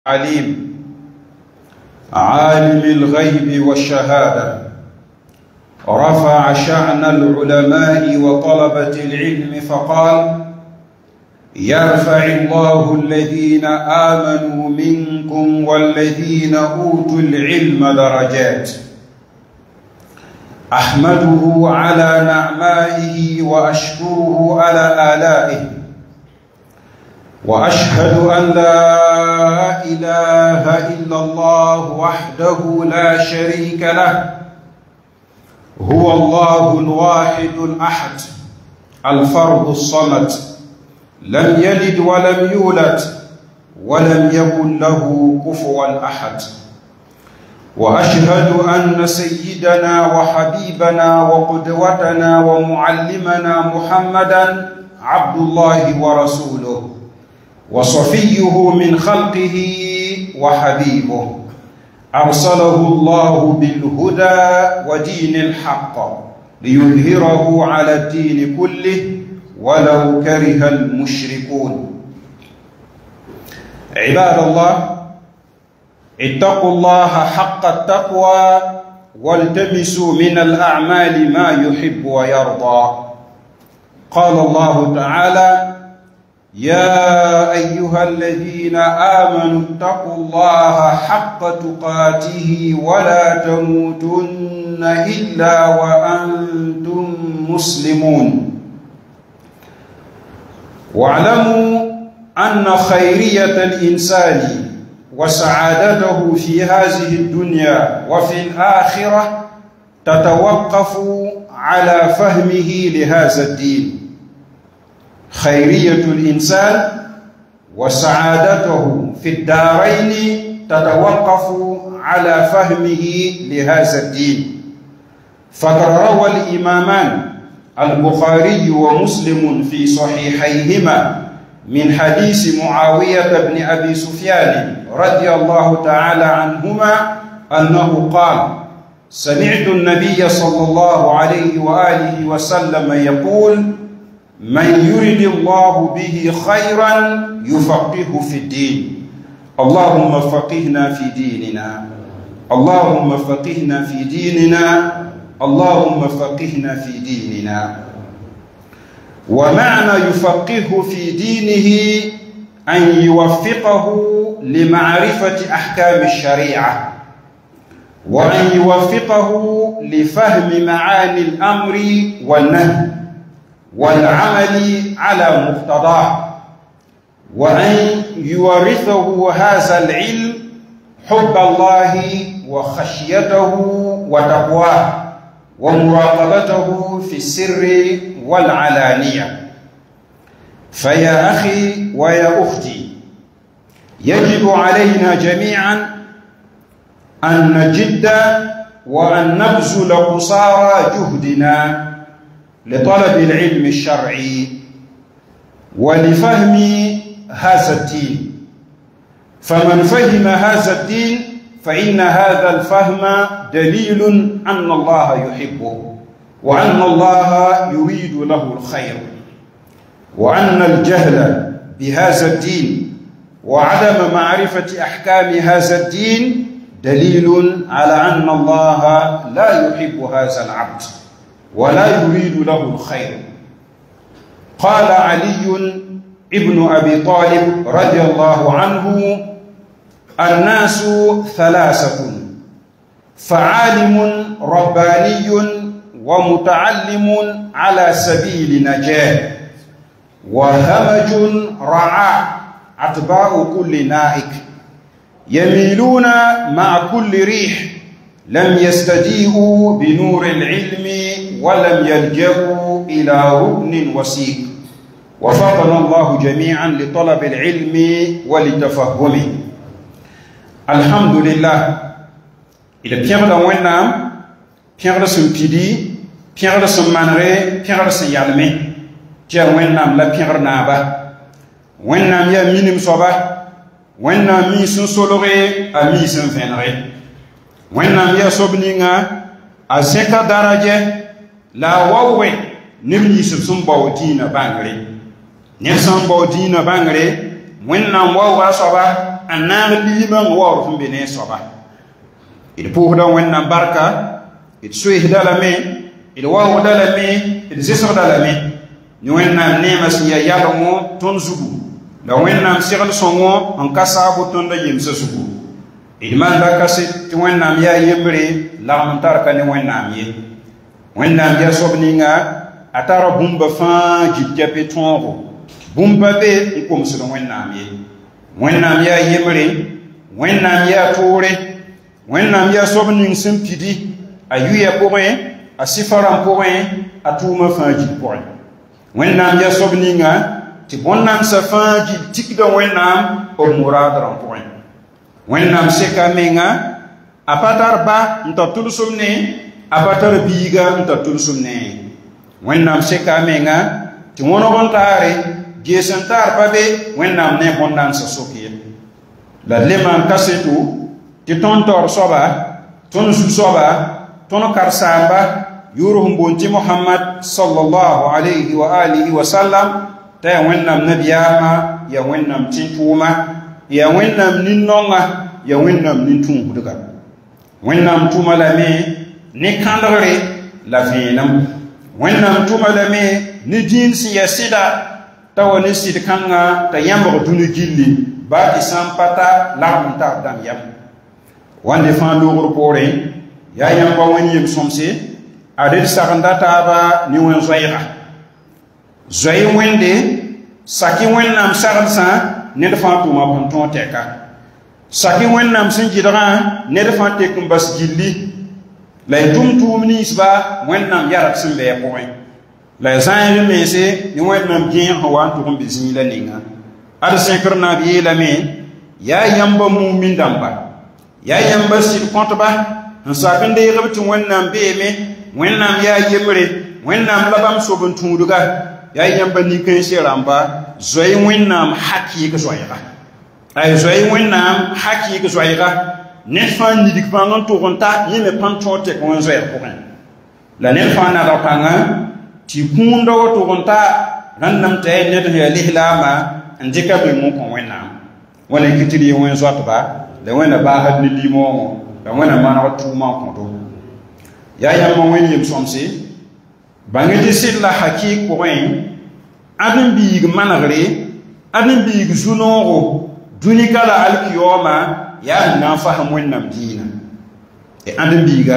عليم عالم الغيب والشهادة رفع شأن العلماء وطلبة العلم فقال: يرفع الله الذين آمنوا منكم والذين أوتوا العلم درجات. أحمده على نعمائه وأشكره على آلائه، وأشهد أن لا إله إلا الله وحده لا شريك له، هو الله الواحد الأحد الفرد الصمد، لم يلد ولم يولد ولم يكن له كفوا أحد. وأشهد أن سيدنا وحبيبنا وقدوتنا ومعلمنا محمدا عبد الله ورسوله وصفيه من خلقه وحبيبه، أرسله الله بالهدى ودين الحق ليظهره على الدين كله ولو كره المشركون. عباد الله، اتقوا الله حق التقوى والتمسوا من الأعمال ما يحب ويرضى. قال الله تعالى: يا أيها الذين آمنوا اتقوا الله حق تقاته ولا تموتن إلا وأنتم مسلمون. واعلموا أن خيرية الإنسان وسعادته في هذه الدنيا وفي الآخرة تتوقف على فهمه لهذا الدين. خيرية الإنسان وسعادته في الدارين تتوقف على فهمه لهذا الدين. فقد روى الإمامان البخاري ومسلم في صحيحيهما من حديث معاوية بن أبي سفيان رضي الله تعالى عنهما أنه قال: سمعت النبي صلى الله عليه وآله وسلم يقول: من يرد الله به خيرا يفقهه في الدين. اللهم فقهنا في ديننا، اللهم فقهنا في ديننا، اللهم فقهنا في ديننا. ومعنى يفقهه في دينه أن يوفقه لمعرفة أحكام الشريعة، وأن يوفقه لفهم معاني الأمر والنهي والعمل على مقتضاه، وأن يورثه هذا العلم حب الله وخشيته وتقواه ومراقبته في السر والعلانية. فيا أخي ويا أختي، يجب علينا جميعا أن نجد وأن نبذل قصارى جهدنا لطلب العلم الشرعي ولفهم هذا الدين. فمن فهم هذا الدين فإن هذا الفهم دليل أن الله يحبه وأن الله يريد له الخير، وأن الجهل بهذا الدين وعدم معرفة أحكام هذا الدين دليل على أن الله لا يحب هذا العبد ولا يريد له الخير. قال علي ابن أبي طالب رضي الله عنه: الناس ثلاثة: فعالم رباني ومتعلم على سبيل نجاة، وهمج رعاع أتباع كل نائك، يميلون مع كل ريح، لم يستجيئوا بنور العلم ولم يلجأوا إلى ركن وسيق. وفقنا الله جميعا لطلب العلم ولتفهمه. الحمد لله. إذا بيغدا وينام بيغدا سنبيدي بيغدا سنمانري بيغدا سيالمي جير وينام لا بيغدا نابا وينام يا مينم صبا وينام مي سنسولوري أمي سنفينري وينام يا صبنينا أزكا درجة لا ووي نمني سبسن باودينا بانغري نفسن باودينا بانغري وينام ووا صبا annaag liimã n waoor fn be ne soaba d pʋʋsda wẽnnaam barka d soeesda lame d waoogda lame d zɩsgda lame ne wẽnnaam neemã sẽn ya yalengõ tõnd zugu la wẽnnaam segl sõngo n ka saabo tõnda yemsã zugu d manda kaset tɩ wẽnnaam yaa yembre lagm n tar ka ne wẽnnaam ye wẽnnaam ya soab ninga a tara bũmba fãa gil kɛpɩ tõogo bũmba be n komsd wẽnnaam ye wẽnnaam yaa yembre wẽnnaam yaa toore wẽnnaam yaa soab ning sẽn pidi a yuya pʋgẽ a sɩfa rãmb pʋgẽ a tʋʋmã fãa gil pʋgẽ wẽnnaam yaa soab ninga tɩ bõn-namsã fãa gil tikda wẽnnaam b muraad rãmb pʋgẽ wẽnnaam seka menga a pa tar ba n tar tʋlsem ne a pa tar biiga n tar tʋlsem ne wẽnnaam seka menga tɩ wõneg n taare gees n taar pa be wẽnnaam ne bõn-namsã sok ye la d le maan kaseto tɩ tõnd taoor soaba tõnd zu-soaba tõnd karsaamba yʋʋrs n boon tɩ mohamad sallallahu alayhi wa alihi wa sallam t'a ya wẽnnaam nabiyaamã ya wẽnnaam tẽn-tʋʋma ya wẽnnaam nin-nonga ya wẽnnaam nin-tũusdga wẽnnaam tʋma lame ne kãndgre la vẽenem wẽnnaam tʋma lame ne dĩin sẽn ya sɩda t'a wa ne sɩd-kãngã t'a yãmbg dũni gilli baa tɩ sã n pa ta lagm n tar dãmb yam wãnde fãa loogr poorẽ yaa yãmba wẽn yem-sõmse a d sagenda taaba ne wẽn-zoɛɛga zoɛɛ wẽnde sak-y wẽnnaam saglsã ned fãa tʋʋma pʋn tõog tɛka sak-y wẽnnaam sẽn gɩdgã ned fãa tek n bas gilli la y tʋm tʋʋm ninsba wẽnnaam yarab sẽn bɩ a pʋgẽ la y zãag mense ne wẽnnaam gẽeg sẽn wa n tʋg n be zĩig la ninga ad sẽkr naab yeelame yaa yãmba mumin dãmba yaa yãmba sɩd-kõtba n sak n deegb tɩ wẽnnaam beeme wẽnnaam yaa yembre wẽnnaam la bãmb sob n tũudga yaa yãmba nin-kãense rãmba zoɛɛ wẽnnaam hak-yɩɩg zoɛɛga ay zoɛɛ wẽnnaam hak-yɩɩg zoɛɛga ned fãa nidg pãng n tʋg n ta yẽ me pãn tõog tɛk wẽn zoɛɛg pʋgẽ la ned fãa nadg pãngã tɩ kũunda wa tʋg n ta rãndame t'a ya ned sẽn yaa lislaamã n dɩka beng n kõ wẽnnaam wẽna kɩ tɩ d yɩ wẽn zoatba la wẽna baasd ne limoongõ la wẽna maneg tʋʋmã n kõdo yaa yãmbã wẽn yem-sõmse bãng tɩ sɩd la hakɩɩk pʋgẽ ad n biig manegre ad n biig zu-noogo dũnika la alkiyoomã yaa n na n fasem wẽnnaam dĩinã ad n biiga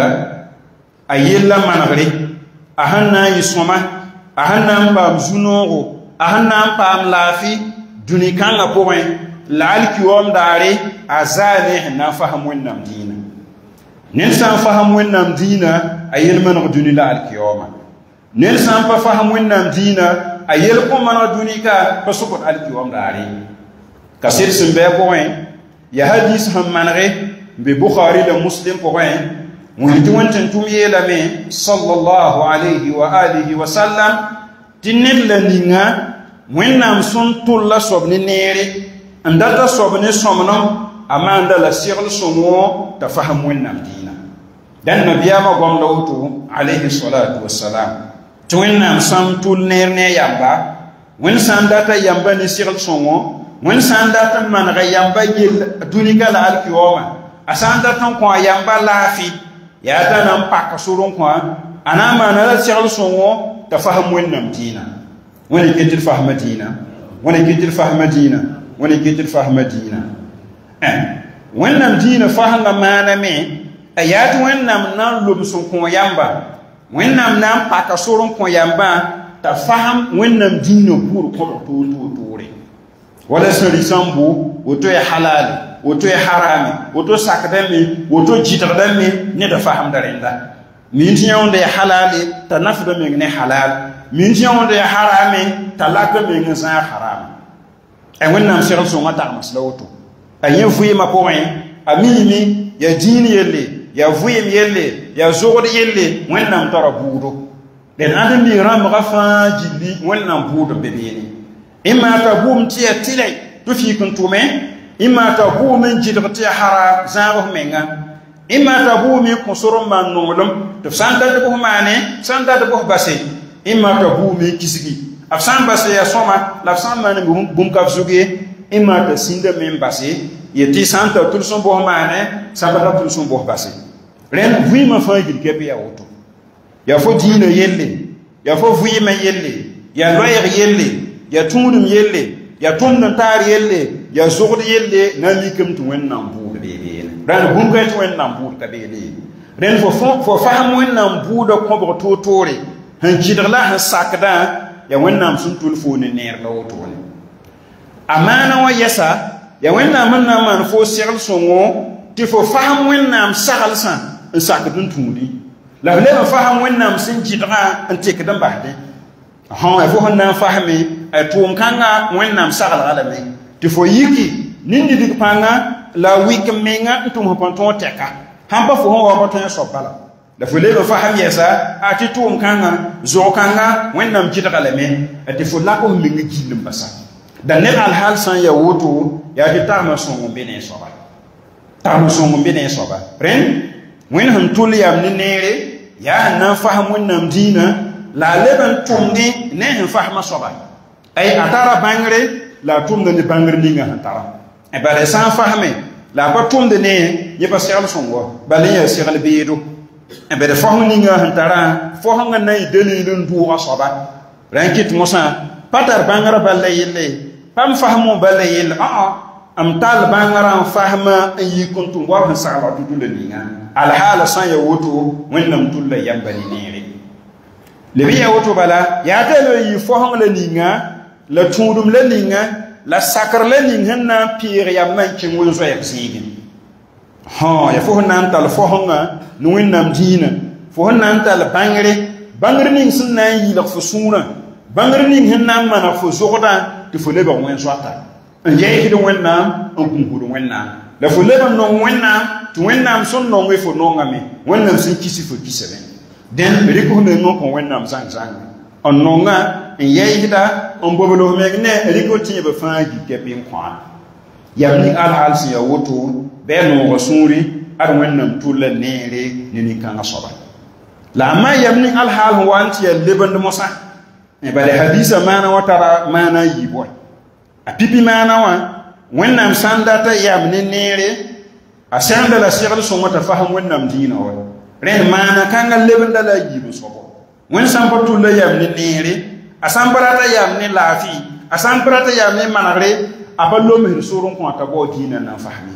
a yella manegre a sẽn na n yɩ sõma a sẽn na n paam zu-noogo a sẽn na n paam laafɩ dũni-kãngã pʋgẽ la alkiyoom daare a zaane sẽn na n fasem wẽnnaam dĩinã ned sã n fasem wẽnnaam dĩinã a yel maneg dũni la alkiyoomã ned sã n pa fasem wẽnnaam dĩinã a yel kõn maneg dũnika pa sʋkd alkiyoom daare ka sɩd sẽn bɩ a pʋgẽ yaa hadiis sẽn manege n be bukhari la muslim pʋgẽ wẽn tɩ wẽn tʋm yeelame sallallahu alayhi wa alihi wa sallam tɩ ned la ninga wẽnnaam sõn tʋl la soab ne neere n data soab ne sõmnem a maanda la segl sõngo t'a fasem wẽnnaam dĩinã dãn nabiyaamã gomda woto alayhi salatu wassalam tɩ wẽnnaam sã n tʋl neer ne a yamba wẽnd sã n data yamba ne segl sõngo wẽnd sã n dat n manega yamba yell dũnika la alkiyoomã a sã n dat n kõ a yamba laafɩ yaa t'a na n pak sor n kõ a na n maana la segl sõngo t'a fasem wẽnnaam dĩinã wẽna ket d fasma dĩinã wẽna ket d fasma dĩinã wẽna ket d fasma dĩinã wẽnnaam dĩinã fasengã maaname a yaa tɩ wẽnnaam na n loms n kõ yamba wẽnnaam na n paka sor n kõ yambã t'a fasem wẽnnaam dĩinã buud kõbg toor-toore wala sẽn rɩ sãn bo woto ya halaale woto ya harame woto sakdame woto jɩtgdame neda fasemda rẽnda min tɩ yãwẽnda ya halaale t'a nafda meng ne halaal min tɩ yãwẽnda ya harame t'a laka meng n zãag harame a wẽnnaam segl sõngã tagms la woto a yẽ vɩɩmã pʋgẽ a miime ya dĩin yelle ya vɩɩm yelle ya zogd yelle wẽnnaam tara buudo d ãd-n-biig rãmbgã fãa gilli wẽnnaam buud n be beene إما تبوم تي تلي تفيك تومي إما تبوم جدغ تي حرام زاغه منغا إما تبوم كسر ما نولم تفسانتا دبوه ماني سانتا دبوه باسي إما تبوم كيسكي أفسان باسي يا سوما لفسان ماني بوم كافزوغي ima ta sinda men basi yeti santa tul son bo maane sabata tul son bo basi ren vui ma fa gil kepe ya woto ya fo dina yelle ya fo vui ma yelle ya loyer yelle ya tumudum yelle ya tumdum tar yelle ya zogd yelle na likum tu wennam buud be ren bum ga tu wennam buud ka be ren fo faham wennam buud ko bo to tore han jidrla han sakda ya wennam sun tul fo ne ner la woto ne amana wa yasa ya wennam man fo segl songo ti fo faham wennam sagal san en sakdun tudi la le faham wennam sin jidra en tekdan bahde ha fo honna fahmi ay tum kanga wennam sagal alame ti fo yiki nindi dik panga la wik menga tum ho ponton teka hamba fo ho wa ponton so bala la fo le faham yasa ati tum kanga zo kanga wennam jidra alame ati fo la ko minga jilim basa dan ne al hal san ya woto ya ti tama songo bene soba tama songo bene soba ren wen han tul yam ne nere ya na faham wennam dina la leban tumdi ne han fahma soba ay atara bangre la tumde ni bangre ninga hatara e bale san fahme la ba tumde ne ye pa sel songo bale ya sel beedo e bale fahmu ninga hatara fahanga nay delilun duwa soba rankit musa patar bangara bale yelle pam fahmu bale yelle am tal bangara fahma yi kuntum wa han sala tudule ninga al hala san ya woto wennam tulla yambani nere lebi ya woto bala ya telo yi fahang le ninga la tundum le ninga la sakar le ninga na pire ya manki ngul zo ya sigi ha ya fo nan tal fahanga no wennam dina fo nan tal bangre ning sun na yi la fo sura bangre ning hinna mana fo zoda ti fo le ba wen swata nje hido wennam on kungudo wennam la fo le ba no wennam to wennam son no we fo no ngame wennam sin kisi fo kisebe den riko ne no ko wennam sang on nonga en yeyida on bobolo megne riko tibe faagi kepin kwa yamni al hal si ya woto be no rasuri ar wennam tulla nere ni kan soba la ma yamni al hal wanti ya leband mosa e bale hadisa mana watara mana yibo a pipi mana wa wennam sandata yamni nere a sanda la sirri so mata faham wennam dina wa ren mana kanga lebanda la yibo sobo wen sampatu la yamni nere asamparata yamni lafi asamparata yamni manare apallo me surun ko ta bo dina na fahmi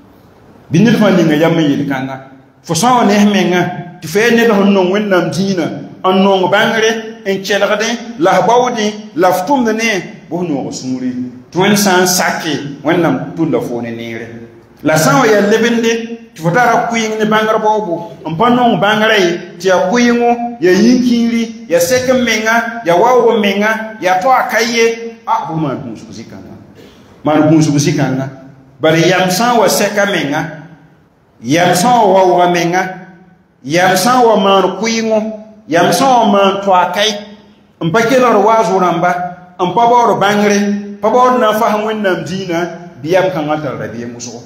binir fa linga yammi yil kanga fo so ne menga ti fe ne do non wennam dina on non bangre en chelgade la bawdi laftum de ne bo no sumuri tuen san sakke wennam tunda fo ne nere la sawa ya lebende ti fotara kuying ne bangar bobo on panno bangare ti akuyingo ya yinkiri ya sekem menga ya wawo menga ya to akaye bu ma bunsu zikanga man bunsu zikanga bare yam san wa seka menga yam san wa wawo menga yam san wa man kuyingo yam san wa man to akai mpakelo wazo ramba ampaboro bangare paboro na faham wennam dina biyam kan atal rabiye muso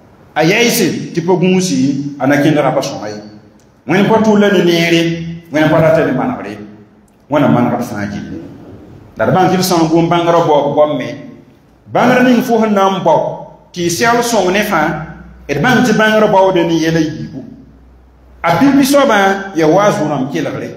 ayaisi tipo gunsi anakenda rapa songai wen patu la ni nere wen parata ni manabre wana manara sanji dar ban kil son gum bangara bo bomme bangara ni fo hanam bo ti sel song ne fa e ban ti bangara bo de ni yele yibu abibi soba ya wazu ram kilare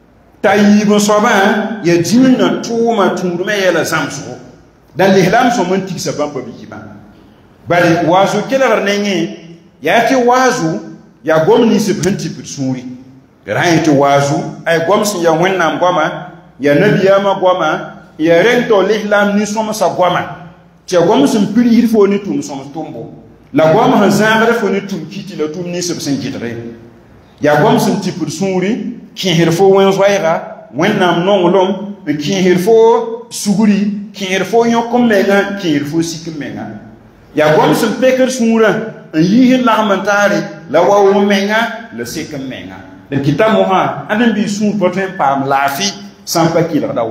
tayibu soba ya jinna tuma tundume yela zamso dan lihlam so man tiksa bamba bi kiba bari wazu kelar nengi yati wazu ya gomni se penti putsuri rayti wazu ay gomsi ya wonnam goma ya nabiyama goma ya rento lihlam ni soma sa goma ti gomsi mpiri hirfo ni tum soma tumbo la goma han zangare fo ni tum kiti la tum ni se sen jitre ya gomsi ti putsuri ki hirfo wen zoira wonnam nongolom ki hirfo suguri ki hirfo yokom menga ki hirfo sikim menga ya gom sun peker sura yihin la mantari la wawu menga le sekam menga le kitabu ha anan bi sun poten pam lafi sampa kila da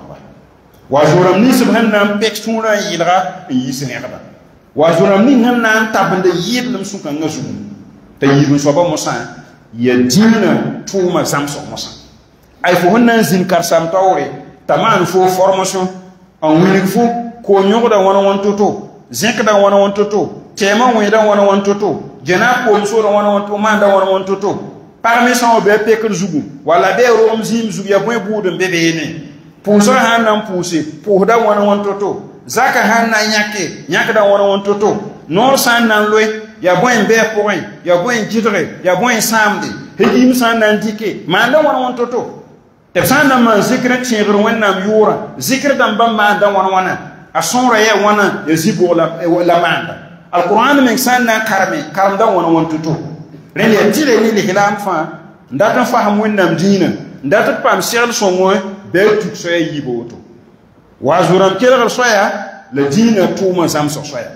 wazura ni subhanam pek sura yilra yisene kada wazura ni hanna tabande yidlum sun kan ngasu te yidum so ba musa ya dina tuma samso musa ay fo hanna zin kar sam tawre taman fo formation en winig fo ko nyogda wana wantoto zekda wana wantoto tema weda wana wantoto jena ko so da wana wantoto manda wana wantoto parmi son be pekel zugu wala be rom zim zugu ya boy budum bebe ne pousa hanam pousse pour da wana wantoto zaka hanna nyake da wana wantoto no san nan loy ya boy be point ya boy jidre ya boy samedi hedim san nan dike manda wana wantoto te san nan man zikra tshir wannam yura zikra dan ban manda wana asonra ya wana ya zibo la manda alquran min san nan karam dan wana wantoto ren ya tire ni lihilam fa ndata faham wannam dina ndata pam sel songo be tuk so ya yibo to wazuram kelgal soya la dina tuma zam so soya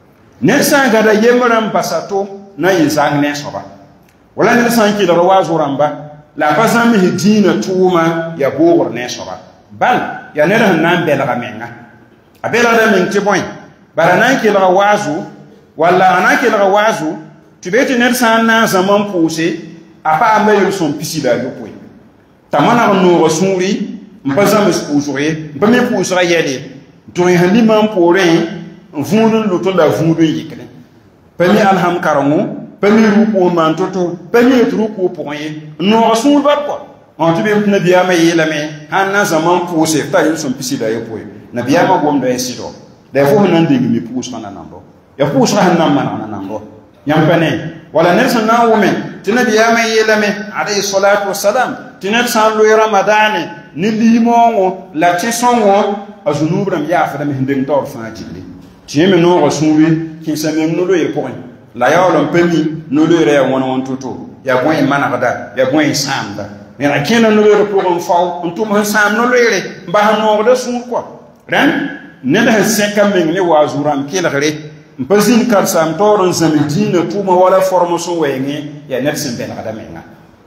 ne san gada yemram basato na yizang ne soba wala ne san ki da wazuram ba la bazam hi dina tuma ya bogor ne soba bal ya ne da nan belga menga abela da men ti boy baranan ki la wazu wala anan ki la wazu tibeti ne san na zaman pousse apa amel son pisida yo poy tamana no rasuli mpazam spousure mpame pousra yele to handi man pore vundun luto la vundun yikne pami alham karamu pami ruko man toto pami ruko poye no rasul ba ko on tibe nabiya ma yela me hanna zaman pousse ta son pisida yo poy nabiya ma gom do esido de fo nan de mi pousra na nambo ya pousra hanna man na nambo yampane wala nersa na wumen tinabiya ma yela me alayhi salatu wassalam tinet san lo ramadane ni limongo la tisongo azunubram ya fa dam hindeng tor fa jibli tieme no rasuli ki samem no lo ye point la yawlam pemi no lo re won won toto ya goy managda ya goy samda ne ra kena no lo pour on faw on tum han sam no lo re mba no da sun ko ren ne da sekam men ne wazuram kelare mpazin kar sam toron zamidina tuma wala formation wengi ya net sin bel adamenga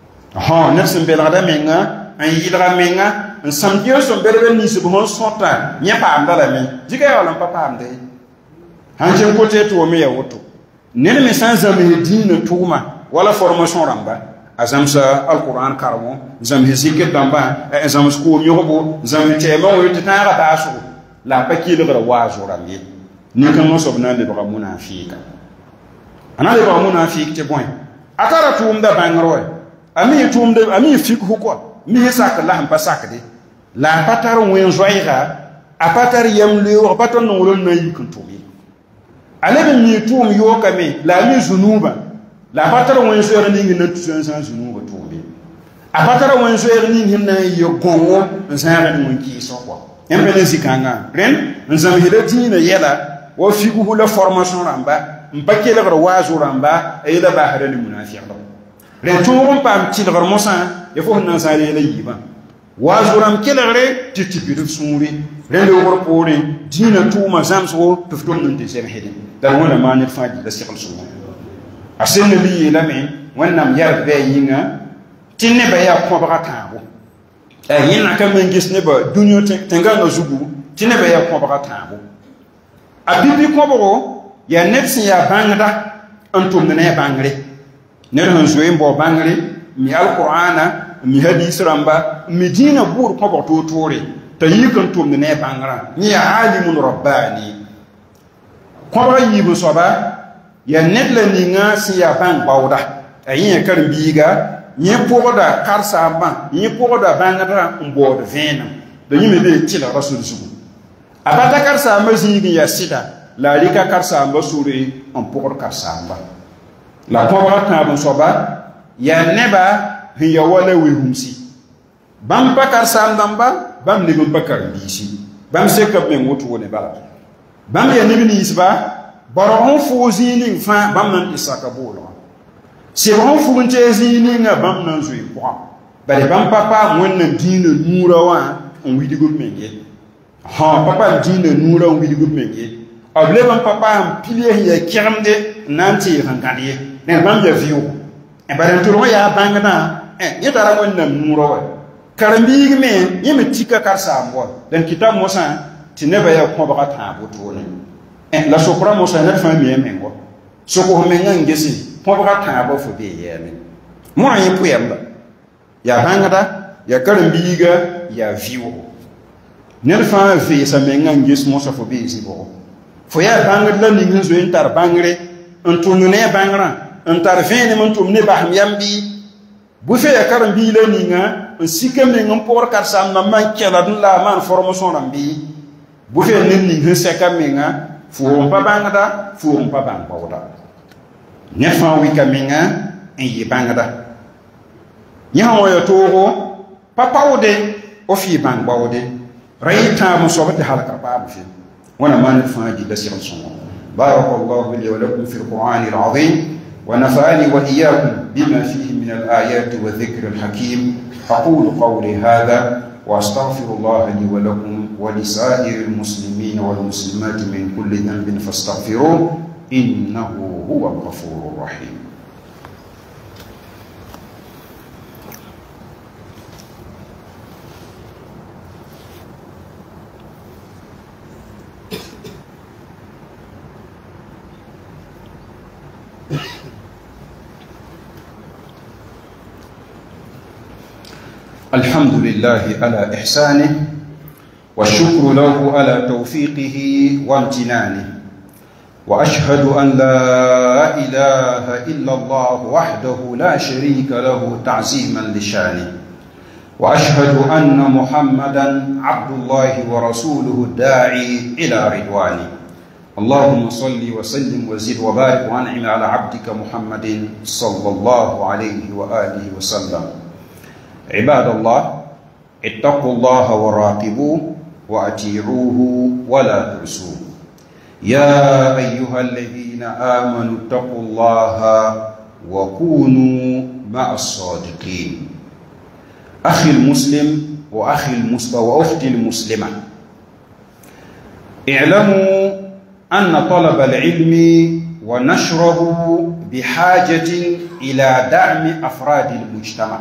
net sin bel adamenga an yidra menga en samdio son berbe ni se bon sota nya pa amdala me diga wala papa amde han jen côté to me ya woto ne me sans zamidina tuma wala formation ramba azam sa alquran karamo zam hizike damba azam sko nyobo zam tema wo titara basu la pakile gra wazo rangi ni kan mo sobna le ba munafika ana le ba munafik te boy akara tumda bangro ami tumda ami fik hukwa mi sak la pa sak de la patar wen joira a patar yam le wa patar no lon na yikun tumi ale be mi tum yo kame la mi zunuba la patar wen joira ni ngi na tusan san zunuba tumi a patar wen joira ni ngi na yo gongo san ni mun ki so kwa empele zikanga ren nzam hidati na yela wa figu la formation ramba mpake la wazu ramba e la bahara ni munafiq ren tuum pam tilgar mosa ya fo nan sare la yiba wazu ram kelare titipi du sumuri ren le wor pore dina tuuma zamso to fton nun de sem hedin da wona manit faji da sikal sumu asen li la me wonnam yar be yinga tinne ba ya ko ba taabo yina kam ngis ne ba dunyo tenga no zugu tinne ba ya ko ba taabo abibi ko bo ya netsi ya bangda antum ne bangre ne ran zoe mbo bangre mi alqur'ana mi hadis ramba mi dina bur ko bo to tore tayikan tum ne bangra ni alimun rabbani ko ba yibu soba ya netla ni nga si ya bang bawda ayin kar biga ni pogoda karsa ba ni pogoda bangra mbo de vena da yime be tila rasul sugu abata karsa mazigi ya sida la rika karsa mbasuri on pogor karsa ba la pogor ta bon soba ya neba hiya wala wi humsi bam pakar sa ndamba bam ne bam pakar bisi bam se kap men wotu woni bala bam ya ne ni isba baro on fuzi ni fa bam nan isaka bolo se on funte zini nga bam nan zui kwa bale bam papa wonna dina nura wa on wi digo menge ha papa dina nura on wi digo menge able bam papa am pilier ya kiramde nanti rangadiye ne bam ya viu e bare turo ya bangana yetara wonna nura wa karambi me yeme tika karsa ambo dan kitab mosa tineba ya ko baka tabo tone la sokra mosa na fami mengo soko menga ngesi ko baka tabo fu be yeme mo yi puyamba ya bangada ya karambi ga ya viwo nerfa fi sa mengan gis mo sa fo be zibo fo ya bangre la ni nzo intar bangre en tunu ne bangra en tar vene mon tum ne bah yambi bu fe ya karam bi la ni nga en sikam ne ngam por kar sam na man kela dun la man formation rambi bu fe ne ni he sekam nga fu on pa bangda fu on pa bang bawda nefa wi kaminga en yi bangda nya wo yo togo papa wode o fi bang bawde رأيتها مصابة حلقة باب في وانا ما نفهم جدا سير الصنع. بارك الله لي ولكم في القرآن العظيم ونفعني وإياكم بما فيه من الآيات والذكر الحكيم. أقول قولي هذا وأستغفر الله لي ولكم ولسائر المسلمين والمسلمات من كل ذنب فاستغفروه إنه هو الغفور الرحيم. الحمد لله على إحسانه والشكر له على توفيقه وامتنانه وأشهد أن لا إله إلا الله وحده لا شريك له تعظيما لشانه وأشهد أن محمدا عبد الله ورسوله الداعي إلى رضوانه اللهم صل وسلم وزد وبارك وأنعم على عبدك محمد صلى الله عليه وآله وسلم. عباد الله اتقوا الله وراقبوه وأطيعوه ولا تعصوه. يا أيها الذين آمنوا اتقوا الله وكونوا مع الصادقين. أخي المسلم وأخي المسلم وأختي المسلمة، اعلموا أن طلب العلم ونشره بحاجة إلى دعم أفراد المجتمع.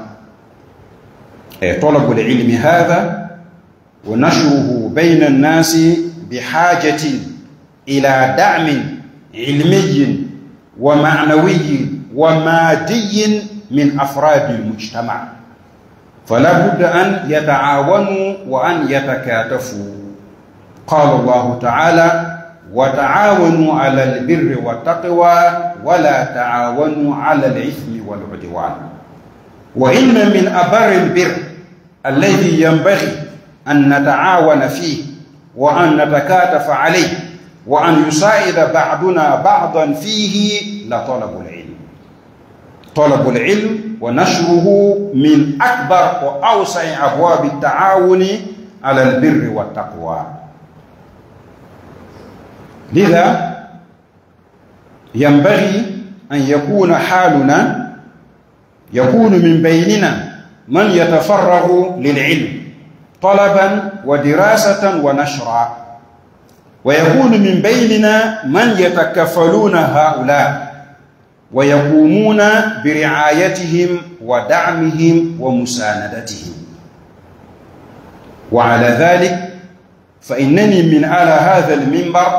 طلب العلم هذا ونشره بين الناس بحاجة إلى دعم علمي ومعنوي ومادي من أفراد المجتمع، فلا بد أن يتعاونوا وأن يتكاتفوا. قال الله تعالى: وتعاونوا على البر والتقوى ولا تعاونوا على الإثم والعدوان. وإن من أبر البر الذي ينبغي أن نتعاون فيه وأن نتكاتف عليه وأن يساعد بعضنا بعضا فيه لطلب العلم. طلب العلم ونشره من أكبر وأوسع أبواب التعاون على البر والتقوى. لذا ينبغي أن يكون حالنا يكون من بيننا من يتفرغ للعلم طلبا ودراسة ونشرا، ويكون من بيننا من يتكفلون هؤلاء ويقومون برعايتهم ودعمهم ومساندتهم. وعلى ذلك فإنني من على هذا المنبر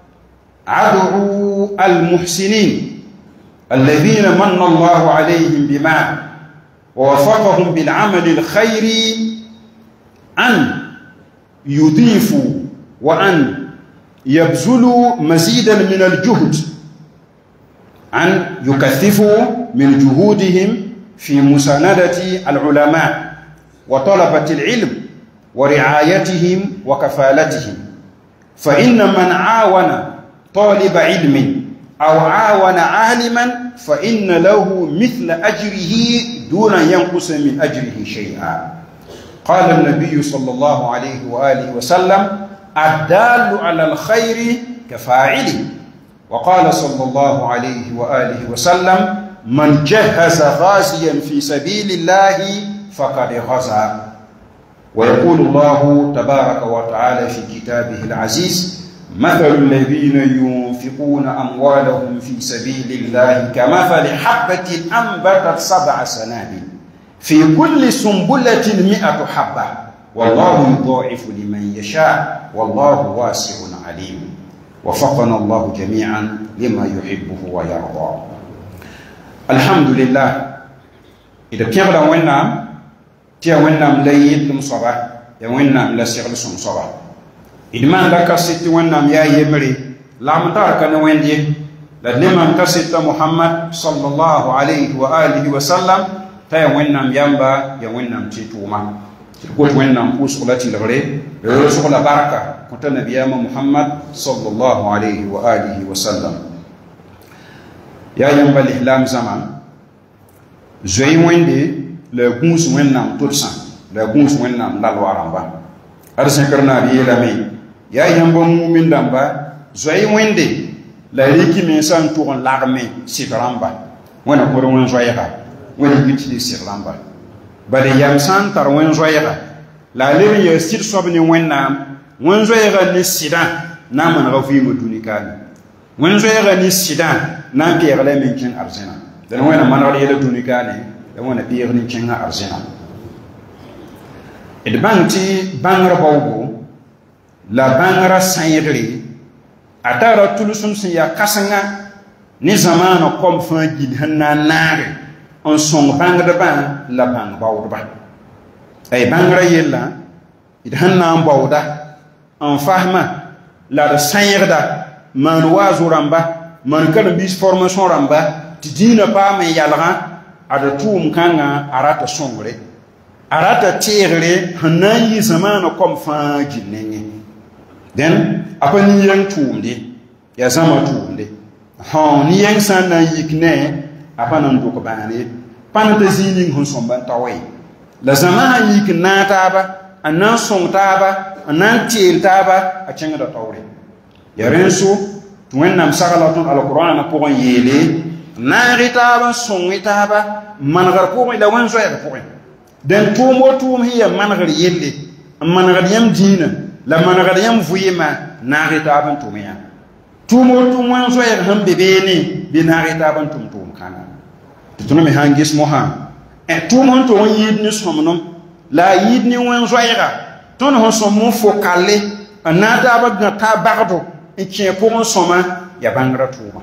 أدعو المحسنين الذين من الله عليهم بما ووفقهم بالعمل الخيري أن يضيفوا وأن يبذلوا مزيدا من الجهد، أن يكثفوا من جهودهم في مساندة العلماء وطلبة العلم ورعايتهم وكفالتهم. فإن من عاون طالب علم أو عاون عالما فإن له مثل أجره دون أن ينقص من أجره شيئا. قال النبي صلى الله عليه وآله وسلم: الدال على الخير كفاعله. وقال صلى الله عليه وآله وسلم: من جهز غازيا في سبيل الله فقد غزا. ويقول الله تبارك وتعالى في كتابه العزيز: مثل الذين ينفقون أموالهم في سبيل الله كمثل حبة أنبتت 7 سنابل في كل سنبلة 100 حبة والله يضاعف لمن يشاء والله واسع عليم. وفقنا الله جميعا لما يحبه ويرضى. الحمد لله. إذا كان وينام تيا وينام ليد المصباح ya wẽnnaam la segl sõm-soaba d maanda kaset tɩ wẽnnaam yaa yembre la m tar ka ne wẽnd ye la d le maan kaseta Muhammad sallallahu alayhi wa alihi wa sallam t'a ya wẽnnaam yamba ya wẽnnaam tɩ tʋʋma tɩ d got wẽnnaam pʋʋsg la tɩlgre relsg la barka kõta nabiyaamã Muhammad sallallahu alayhi wa alihi wa sallam yaa yãmba lislaam zãma zoe wẽnde la gũus wẽnnaam tʋdsã la gũus wẽnnaam la loa rãmba ad zẽkr naab yeelame yaa yãmba mumin dãmba zoe wẽnde la rɩkime sã n tʋg n lagme sɩd rãmba wẽna kõd wẽn zoɛɛga wẽna yik tɩ sɩd rãmba bala yam sã n tar wẽn zoɛɛga la a leb n yaa sɩd soab ne wẽnnaam wẽn zoɛɛga ne sɩdã na n manega vɩɩmã dũni kaane wẽn zoɛɛga ne sɩdã na n pɛɛg la me n kẽng arzẽna dẽn wẽna manegd yɛla dũni kaane la wẽna pɛɛg ne kẽngã arzẽna d bãng tɩ bãngr baoogo la bãngrã sãyegre a tara tulsum sẽn yaa kãsenga ne zamaana kom fãa gil sẽn na n naage n sõng bãngdbã la bãng baoodba ay bãngrã yella d sẽn na n baooda n fasma la d sãyegda maan waazo rãmba maan karen-biis formation rãmba tɩ dĩinã paam n yalgã ad tʋʋm kãngã a rata sõngre a rata teegre sẽn na n yɩ zamaana kom fãa gil nengẽ dẽn a pa nin-yɛng tʋʋmde yaa zãma tʋʋmde nin-yɛng sã n na n yik ne a pa na n dʋk bãane pa na ta zĩig ning sẽn sõmba n ta wɛ la zãma sã n yik n naag taaba a na n sõng taaba a na n teel taaba a kẽngda taoore ya rẽnso tɩ wẽnnaam sagla tõnd alqur'ana pʋgẽ yeele naag-y taaba n sõng-y taaba n manegr pʋgẽ la wẽn-zoɛɛg pʋgẽ dẽn tʋʋm wa tʋʋm sẽn yaa manegr yelle n manegd yãmb dĩinã la manegd yãmb vɩɩmã naag-y taab n tʋm yã tʋʋm wa tʋʋm wẽn-zoɛɛg sẽn be beene bɩ naag-y taab n tʋm tʋʋm kãnga tɩ tõnd me sã n ges mosã tʋʋm sẽn tʋg n yɩɩd ne sõmdem la a yɩɩd ne wẽn-zoɛɛga tõnd sẽn sõm n fo kalle n na n taab gã taa bagdo n kẽ pʋgẽ sõma yaa bãngrã tʋʋma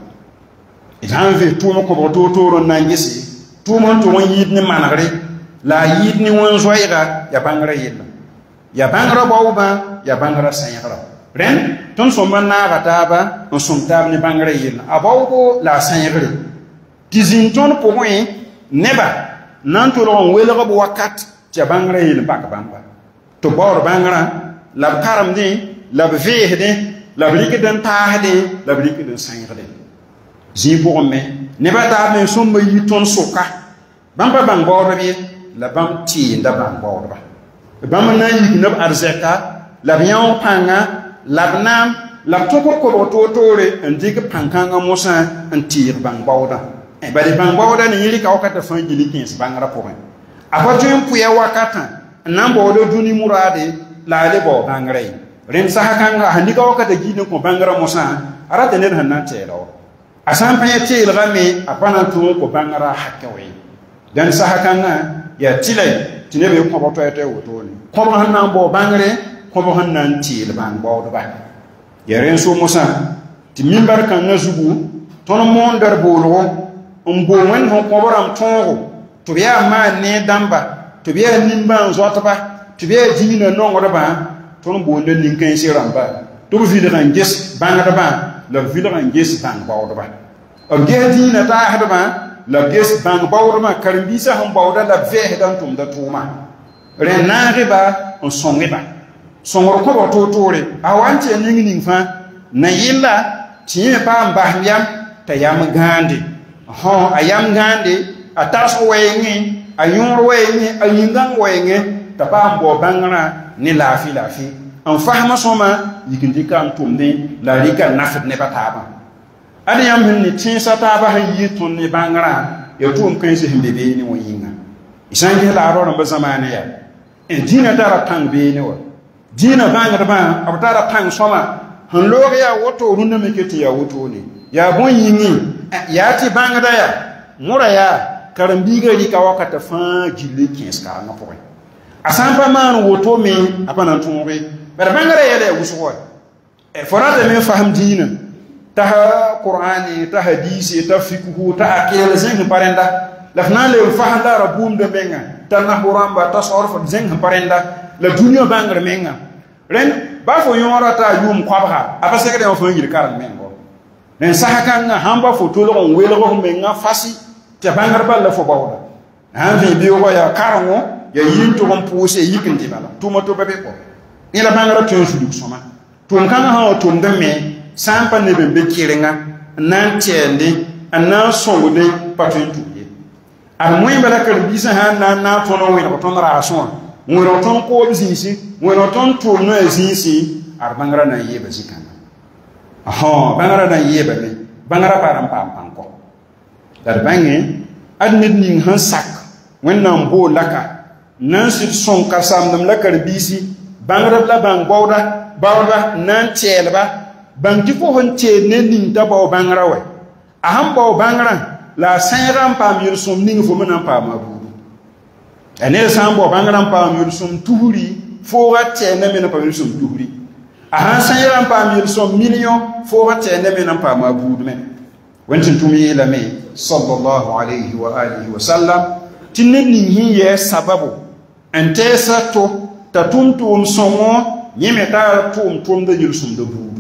d sã n vɩ tʋʋm kõbg toor-toor n na n gese tʋʋm sẽn tʋg n yɩɩd ne manegre la a yɩɩd ne wẽn-zoɛɛga yaa bãngrã yellem yaa bãngrã baoobã yaa bãngrã sãyɛgrã rẽnd tõnd sõmba n naaga taaba n sõm taab ne bãngrã yellem a baoobo la a sãyɛgre tɩ zĩn tõnd pʋgẽ neba na n tolg n welgb wakat tɩ yaa bãngrã yell bak bãmba tɩ baood bãngrã la b karemdẽ la b veesdẽ la b rɩkd n taasdẽ la b rɩkd n sãyegdẽ zĩig pʋgẽ me nebã taab me sõmba yi tõnd soka bãmb pa bãng baoodb ye la bãmb tɩɩnda bãng baoodba bãmb na n yik neb arzɛka la b yãog pãnga la b naam la b tʋkr kobg toor-toore n dɩk pãn-kãngã mosã n tɩɩg bãng baoodã bale bãng baoodã ne yẽ rɩka wakatã fãa gili kẽes bãngrã pʋgẽ a pa tõe n pʋya wakatã n na n baooda dũni muraade la a le bao bãngrã ye rẽnd sas-kãngã sẽn dɩka wakatã giid n kõ bãngrã mosã a rata ned sẽn na n tɛɛla wa a sã n pa yã teelgame a pa na n tʋg n kõ bãngrã hakɛ wẽ dãn sas-kãngã yaa tɩla tɩ neb ye kõbg toɛ-toɛ wotone kõbg sẽn na n bao bãngre kõbg sẽn na n teel bãng baoodba ya rẽnso mosã tɩ mimbar kãngã zugu tõnd moondr boolgo n bool wẽnd sẽn kõb rãmb tõogo tɩ b yaa maan ne dãmba tɩ b yaa nimbãan zoatba tɩ b yaa dĩinã nongdbã tõnd boonda nin-kãense rãmba tɩ b vɩlg n ges bãngdbã la b vɩlg n ges bãng baoodba b ges dĩinã taasdbã la b ges bãng baoodmã karen-biisã sẽn baooda la b vɛɛsda n tʋmda tʋʋma rẽ naagba n sõngba sõngr kõbg toor-toore a wa n tɩ ya ning ning fãa na yɩlla tɩ yẽ me paam basm yam t'a yam gãande a yam gãande a tagsg wɛɛngẽ a yõor wɛɛngẽ a yĩngãng wɛɛngẽ t'a paam bao bãngrã ne laafɩ n fasma sõma yik n dɩka n tʋmdẽ la rɩka nafd nebã taabã ad yãmb sẽn ne tẽesa taabã sẽn yɩ tõnd ne bãngrã ya tʋʋm kãense sẽn be beene wã yĩnga y sã n ges la a rao rãmbã zamaana yaa dĩinã tara pãng beene wa dĩinã bãngdbã b tara pãng sõma sẽn loog yaa woto rũndã me ket tɩ yaa wotone yaa bõe-yĩngẽ yaa tɩ bãngda yaa mõra yaa karen-biigã rɩka wakatã fãa gilli kẽes karengã pʋgẽ a sã n pa maan woto me a pa na n tõoge bara bãngrã yɛla yaa wʋsg wa fo ratame n fasem dĩinã t'a qur'ane t'a hadiise t'a fikhu t'a akɩɩl zẽng sẽn pa rẽnda la f na n le n fasem la ra buumdã menga t'a nahbo rãmba t'a sorf zẽng sẽn pa rẽnda la dunia bangre menga ren ba fo yora ta yum kwabha apa se kede fo ngir karan mengo ren sahaka nga hamba fo tolo on welo ko menga fasi te bangre balla fo bawda han vi bi ko ya karango ya yinto on pose yikindi bala tuma to bebe ko ila bangre to judu soma tum kan ha tum de me sampa ne be kirenga nan tiende anan songude patun tuye ar moy bala kal bisa han na tono wena ko ton rason wona ton ko bizisi wona ton to no ezisi ar bangara na yeba zikana aha bangara na yeba ne bangara param pam panko dar bangi adnit ning han sak wenna mbo laka nan sit son kasam dam la kar bisi bangara la bang bawda nan tielba bang ti fo hon tie ne ning ta baw bangara we aham baw bangara la sayram pam yur sum ning fo menan pam abudu ene sam baw bangara pam yur sum tuhuri fo ga tie ne menan pam yur sum tuhuri aham sayram pam yur sum million fo ga tie ne menan pam abudu men wentin tumi la me sallallahu alayhi wa alihi wa sallam tinne ning hi ye sababu antesa to tatuntum somo nyeme ta tum de yur sum de budu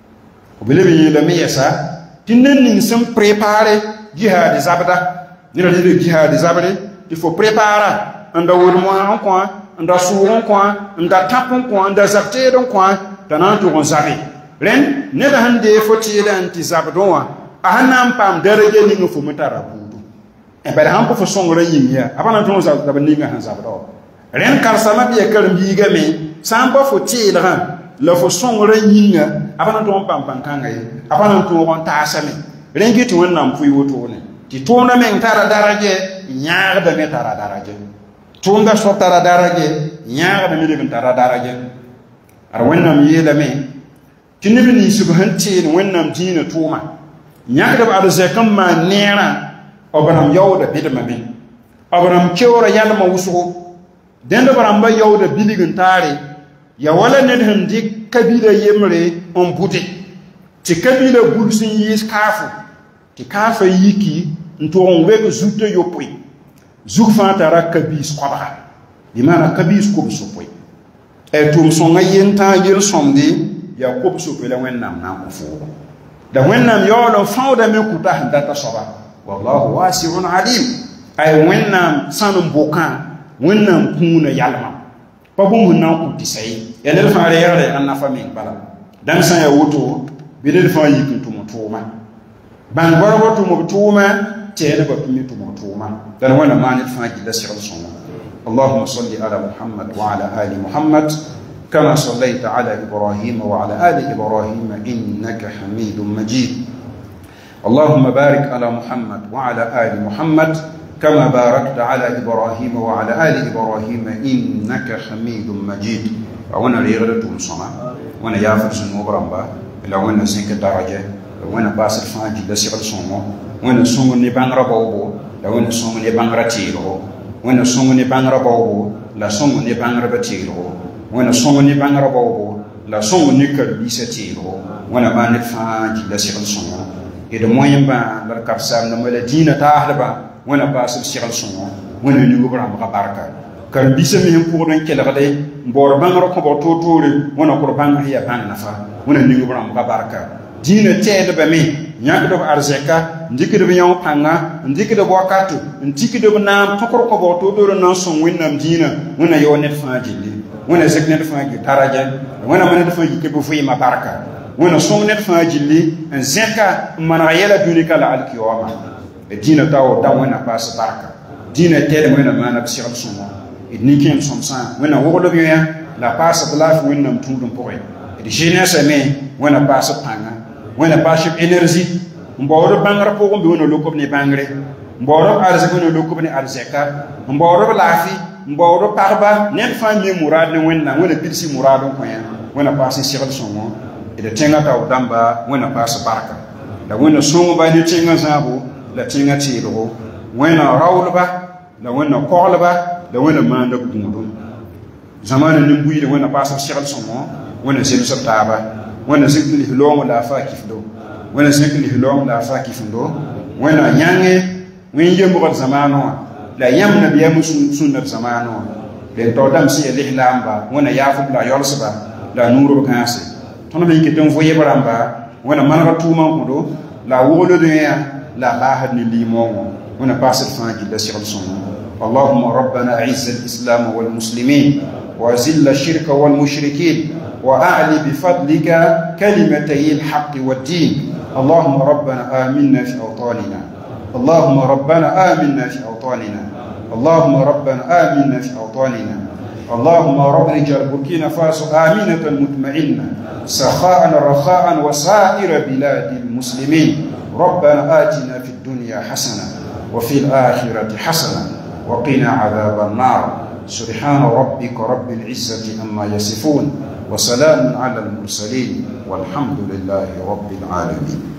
obele bi la me yesa tinne ning sem préparer jihad zabda ni la de jihad zabde il faut préparer anda wor mo en quoi anda sour quoi anda tapon quoi anda zakte don quoi tanan to on zabe ren ne da hande foti da anti zabdo wa ahanam pam daraje ni ngofo mutara budu e bada han ko fo songre yimya abana to zabda ni nga han zabdo ren karsama bi kar mbiga me samba foti la la fo songre yinga abana to pam pam kanga yi abana to on ta asame rengi to wannan fu yoto ne ti to na men tara daraje nyaar da me tara daraje to nga so tara daraje nyaar da me de tara daraje ar wannan yela me tinibi ni subhanti ni wannan dina tuma nyaar da ba da kam ma nera obanam yawda bidma bin obanam kewra yalma wusugo den da baramba yawda biligin tare ya wala ne handi kabila yemre on bute ti kabila bulsin yis kafu ti kafa yiki nto on wego zute yopoi zukfa tara kabis kwaba di mana kabis ko sopoi e tum songa yenta yel somdi ya ko sopoi la wennam na ko fu da wennam yolo fawda me kuta handa ta soba wallahu wasi'un alim ay wennam sanum bokan wennam kuna yalma pabum na ku tisai ya le fa re an na famin bala dan san ya wuto bidel fa yikin tumutuma ban gorgo tumutuma tele ba pimi tumutuma dan wana mani fa gida sirr sunna اللهم صل على محمد وعلى آل محمد كما صليت على إبراهيم وعلى آل إبراهيم إنك حميد مجيد اللهم بارك على محمد وعلى آل محمد كما باركت على إبراهيم وعلى آل إبراهيم إنك حميد مجيد وانا ريغرتهم صنع وانا يافر سنو برامبا إلا وانا زنك درجة وانا باسر فانجي لسيغل صنو وانا صنو نبان رباوبو لا وانا صنو نبان رتيرو وانا صنو نبان رباوبو لا صنو نبان ربتيرو وانا صنو نبان رباوبو لا صنو نكر بيستيرو وانا بان فانجي لسيغل صنو إذا موين بان لركبسام نمولا دينة تاهلبا وانا باسر سيغل صنو وانا نيو برامبا باركا kar bisa mi hen pour den kelgade mbor bangro ko bo totore wona ko bang ya bang nafa wona ningu bram ka barka dina tede be mi nyak do arzeka ndikide be yon panga ndikide bo katu ndikide be nam tokor ko bo totore nan son winnam dina wona yo net fa jilli wona zek net fa ji daraja wona man net fa ji ke bo fu ma barka wona son net fa jilli en zeka man yela dunika la al kiyama dina taw da wona pas barka dina tede wona man ab sirab sunna idnikem somsan wena wodo biya la passe de la wena mtundum poe de jeunesse me wena passe panga wena passe énergie mboro bangra po gombe wona lokob ne bangre mboro arze wona lokob ne arzeka mboro lafi mboro parba net fami murad ne wena bilsi murado ko ya wena passe sigal songo e de tenga taw damba wena passe barka da wena songo ba ni tenga zabo la tenga tiro wena rawlba la wena kolba da wena manda gudum zamana nimbuyi da wena pasa shigal somo wena selu sabtaba wena zikli hilong la fa kifdo wena zikli hilong la fa kifdo wena nyange wen yembo zamano la yam nabiya musun sunnat zamano len to dam si lihlamba wana yafu la yolsba la nuru kanse tono be kiton foye baramba wana manaka tuma kudo la wolo dunya la bahad ni limon wana pasir fanji la sigal son اللهم ربنا أعز الإسلام والمسلمين وأذل الشرك والمشركين وأعلي بفضلك كلمتي الحق والدين اللهم ربنا آمنا في أوطاننا اللهم ربنا آمنا في أوطاننا اللهم ربنا آمنا في أوطاننا اللهم رب رجال بوركينا فاسو آمنة مطمئنة سخاء رخاء وسائر بلاد المسلمين ربنا آتنا في الدنيا حسنة وفي الآخرة حسنة وقنا عذاب النار سبحان ربك رب العزة عما يصفون وسلام على المرسلين والحمد لله رب العالمين.